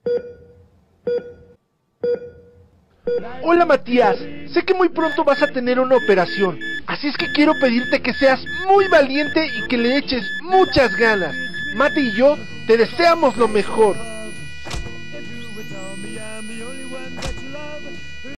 Hola Matías, sé que muy pronto vas a tener una operación, así es que quiero pedirte que seas muy valiente y que le eches muchas ganas. Mate y yo te deseamos lo mejor.